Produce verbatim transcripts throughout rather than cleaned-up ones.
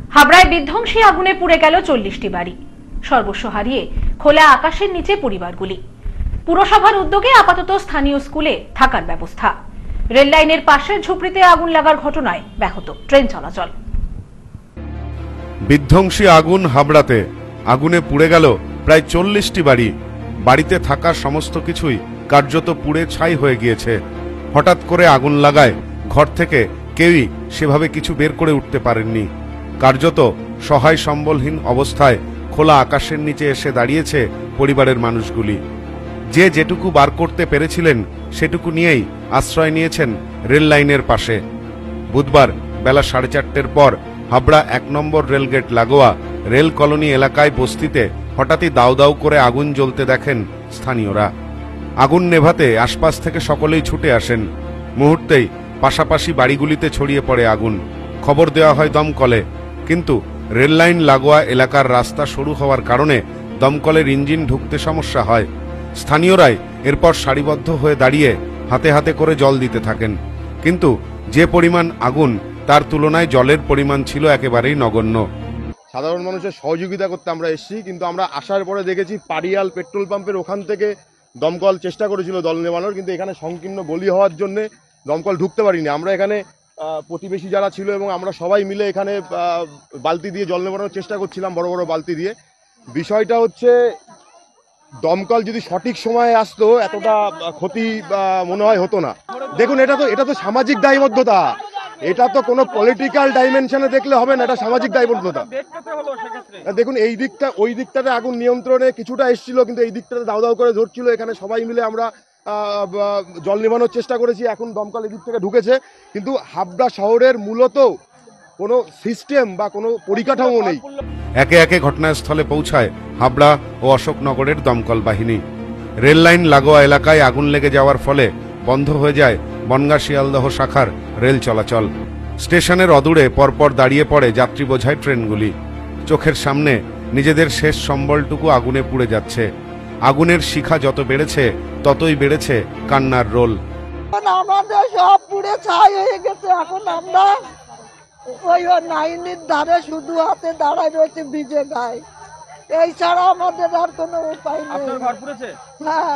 হাবড়ায় বিধ্বংসী আগুনে পুড়ে গেল চল্লিশটি বাড়ি। সর্বস্ব হারিয়ে খোলা আকাশের নিচে পরিবারগুলি। পুরসভার উদ্যোগে আপাতত স্থানীয় স্কুলে থাকার ব্যবস্থা। রেল লাইনের পাশের ঝুপড়িতে আগুন লাগার ঘটনায় ব্যাহত ট্রেন চলাচল। বিধ্বংসী আগুন হাবড়াতে। আগুনে পুড়ে গেল প্রায় চল্লিশটি বাড়ি। বাড়িতে থাকা সমস্ত কিছুই কার্যত পুড়ে ছাই হয়ে গিয়েছে। হঠাৎ করে আগুন লাগায় ঘর থেকে কেউই সেভাবে কিছু বের করে উঠতে পারেননি। কার্যত সহায় সম্বলহীন অবস্থায় খোলা আকাশের নিচে এসে দাঁড়িয়েছে পরিবারের মানুষগুলি। যে যেটুকু বার করতে পেরেছিলেন সেটুকু নিয়েই আশ্রয় নিয়েছেন রেল লাইনের পাশে। বুধবার বেলা সাড়ে চারটের পর হাবড়া এক নম্বর রেলগেট লাগোয়া রেল কলোনি এলাকায় বস্তিতে হঠাৎই দাউ দাউ করে আগুন জ্বলতে দেখেন স্থানীয়রা। আগুন নেভাতে আশপাশ থেকে সকলেই ছুটে আসেন। মুহূর্তেই পাশাপাশি বাড়িগুলিতে ছড়িয়ে পড়ে আগুন। খবর দেওয়া হয় দমকলে, কিন্তু রেল লাইন লাগোয়া এলাকার রাস্তা সরু হওয়ার কারণে দমকলের ইঞ্জিন ঢুকতে সমস্যা হয়। স্থানীয়রাই এরপর সারিবদ্ধ হয়ে দাঁড়িয়ে হাতে হাতে করে জল দিতে থাকেন, কিন্তু যে পরিমাণ আগুন তার তুলনায় জলের পরিমাণ ছিল একেবারেই নগণ্য। সাধারণ মানুষের সহযোগিতা করতে আমরা এসেছি, কিন্তু আমরা আসার পরে দেখেছি পাড়িয়াল পেট্রোল পাম্পের ওখান থেকে দমকল চেষ্টা করেছিল দল নেওয়ানোর, কিন্তু এখানে সংকীর্ণ গলি হওয়ার জন্য দমকল ঢুকতে পারিনি। আমরা এখানে প্রতিবেশী যারা ছিল এবং আমরা সবাই মিলে এখানে বালতি দিয়ে জল নেওয়ানোর চেষ্টা করছিলাম, বড় বড় বালতি দিয়ে। বিষয়টা হচ্ছে দমকল যদি সঠিক সময়ে আসতো এতটা ক্ষতি মনে হয় হতো না। দেখুন, এটা তো এটা তো সামাজিক দায়বদ্ধতা, এটা তো কোনো পলিটিক্যাল ডাইমেনশনে দেখলে হবে না, এটা সামাজিক দায়বদ্ধতা। দেখুন, এই দিকটা ওই দিকটাতে আগুন নিয়ন্ত্রণে কিছুটা এসেছিল, কিন্তু এই দিকটাতে দাউ দাউ করে ধরছিল। এখানে সবাই মিলে আমরা জল নেভানোর চেষ্টা করেছি। এখন দমকল এদিক থেকে ঢুকেছে, কিন্তু হাবড়া শহরের মূলত কোনো সিস্টেম বা কোনো পরিকাঠামো নেই। একে একে ঘটনাস্থলে পৌঁছায় হাবড়া ও অশোকনগরের দমকল বাহিনী। রেল লাইন লাগোয়া এলাকায় আগুন লেগে যাওয়ার ফলে বন্ধ হয়ে যায় বনগাঁ শিয়ালদহ শাখার রেল চলাচল। স্টেশনের অদূরে পরপর দাঁড়িয়ে পড়ে যাত্রী বোঝাই ট্রেনগুলি। চোখের সামনে নিজেদের শেষ সম্বলটুকু আগুনে পুড়ে যাচ্ছে। আগুনের শিখা যত বেড়েছে ততই বেড়েছে কান্নার রোল। আমাদের সব পুড়ে ছাই হয়ে গেছে। এখন আমরা ওই নাইনের ধারে শুধু হাতে দাঁড়ায় রয়েছে ভিজে গায়ে, এই ছাড়া আমাদের আর কোনো উপায় নেই। হ্যাঁ,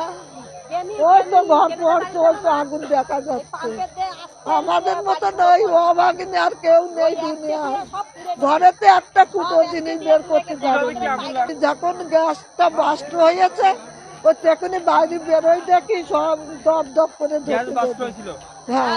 ওই তো ঘর পড়ছে, ওই তো আগুন দেখা যাচ্ছে। আমাদের মতো নই অভাগিনী আর কেউ নেই দুনিয়ায়। ঘরেতে একটা কুটো জিনিস বের করতে পারি। যখন গ্যাসটা বাস্ট হয়েছে ওই তখনই বাইরে বেরোই দেখি সব দপ দপ করে। হ্যাঁ,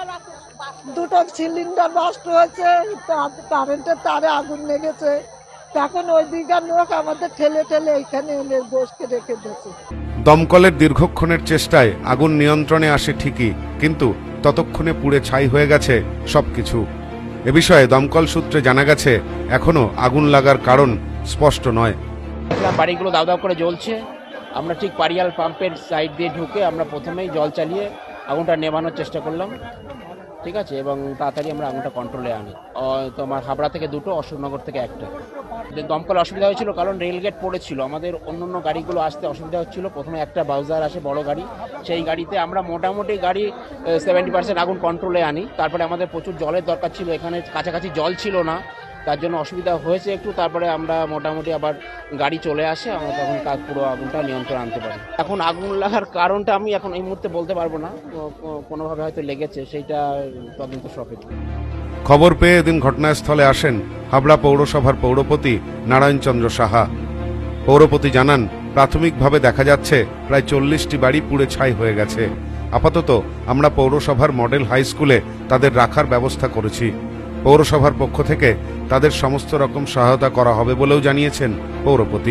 দুটো সিলিন্ডার বাস্ট হয়েছে, কারেন্টের তারে আগুন লেগেছে। তখন ওই দিকের লোক আমাদের ঠেলে ঠেলে এইখানে এনে বসকে রেখে দিয়েছে। দমকলের দীর্ঘক্ষণের চেষ্টায় আগুন নিয়ন্ত্রণে আসে ঠিকই, কিন্তু ততক্ষণে পুড়ে ছাই হয়ে গেছে সবকিছু। এ বিষয়ে দমকল সূত্রে জানা গেছে এখনো আগুন লাগার কারণ স্পষ্ট নয়। বাড়িগুলো দাউ দাউ করে জ্বলছে। আমরা ঠিক পাড়িয়াল পাম্পের সাইড দিয়ে ঢুকে আমরা প্রথমেই জল চালিয়ে আগুনটা নেভানোর চেষ্টা করলাম, ঠিক আছে, এবং তাড়াতাড়ি আমরা আগুনটা কন্ট্রোলে আনি। তোমার হাবড়া থেকে দুটো, অশোকনগর থেকে একটা। দমকল অসুবিধা হয়েছিল কারণ রেলগেট পড়েছিল, আমাদের অন্য অন্য গাড়িগুলো আসতে অসুবিধা হচ্ছিল। প্রথমে একটা বাউজার আসে বড় গাড়ি, সেই গাড়িতে আমরা মোটামুটি গাড়ি সেভেন্টি পার্সেন্ট আগুন কন্ট্রোলে আনি। তারপরে আমাদের প্রচুর জলের দরকার ছিল, এখানে কাছাকাছি জল ছিল না, তার জন্য অসুবিধা হয়েছে একটু। তারপরে আমরা মোটামুটি আবার গাড়ি চলে আসে, আমরা তখন কাজ পুরো আগুনটা নিয়ন্ত্রণ আনতে পারি। এখন আগুন লাগার কারণটা আমি এখন এই মুহূর্তে বলতে পারবো না, কোনোভাবে হয়তো লেগেছে, সেইটা তদন্ত সাপেক্ষে। খবর পেয়ে এদিন ঘটনাস্থলে আসেন হাবড়া পৌরসভার পৌরপতি নারায়ণচন্দ্র সাহা। পৌরপতি জানান, প্রাথমিকভাবে দেখা যাচ্ছে প্রায় চল্লিশটি বাড়ি পুড়ে ছাই হয়ে গেছে। আপাতত আমরা পৌরসভার মডেল হাই স্কুলে তাদের রাখার ব্যবস্থা করেছি। পৌরসভার পক্ষ থেকে তাদের সমস্ত রকম সহায়তা করা হবে বলেও জানিয়েছেন পৌরপতি।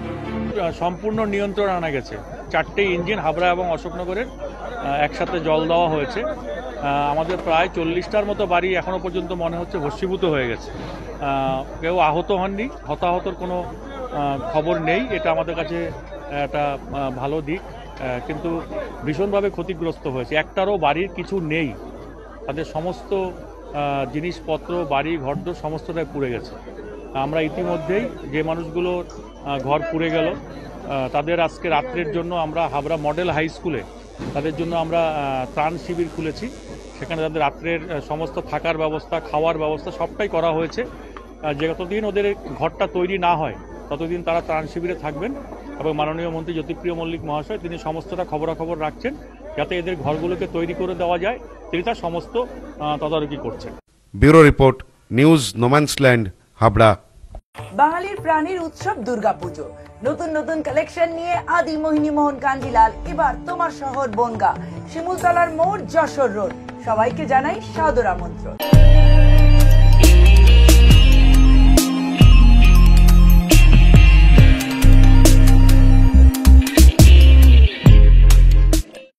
সম্পূর্ণ নিয়ন্ত্রণ আনা গেছে। চারটে ইঞ্জিন হাবড়া এবং অশোকনগরের একসাথে জল দেওয়া হয়েছে। আমাদের প্রায় চল্লিশটার মতো বাড়ি এখনো পর্যন্ত মনে হচ্ছে ভস্মীভূত হয়ে গেছে। কেউ আহত হননি, হতাহতর কোনো খবর নেই, এটা আমাদের কাছে একটা ভালো দিক। কিন্তু ভীষণভাবে ক্ষতিগ্রস্ত হয়েছে। একটারও বাড়ির কিছু নেই, তাদের সমস্ত জিনিসপত্র, বাড়ি ঘরদোর সমস্তটাই পুড়ে গেছে। আমরা ইতিমধ্যেই যে মানুষগুলো ঘর পুড়ে গেল তাদের আজকে রাত্রের জন্য আমরা হাবড়া মডেল হাই স্কুলে তাদের জন্য আমরা ত্রাণ শিবির খুলেছি। সেখানে তাদের রাত্রের সমস্ত থাকার ব্যবস্থা, খাওয়ার ব্যবস্থা সবটাই করা হয়েছে। যে যতদিন ওদের ঘরটা তৈরি না হয় ততদিন তারা ত্রাণ শিবিরে থাকবেন এবং মাননীয় মন্ত্রী জ্যোতিপ্রিয় মল্লিক মহাশয় তিনি সমস্তটা খবরাখবর রাখছেন যাতে এদের ঘরগুলোকে তৈরি করে দেওয়া যায়, তিনি তার সমস্ত তদারকি করছেন। Bureau report, news no man's land, Habra. বাঙালির প্রাণীর উৎসব দুর্গাপুজো, নতুন নতুন কালেকশন নিয়ে আদি মোহিনী মোহন কাঞ্জিলাল এবার তোমার শহর বনগা, শিমুলতলার মোড়, যশোর রোড। সবাইকে জানাই সাদর আমন্ত্রণ।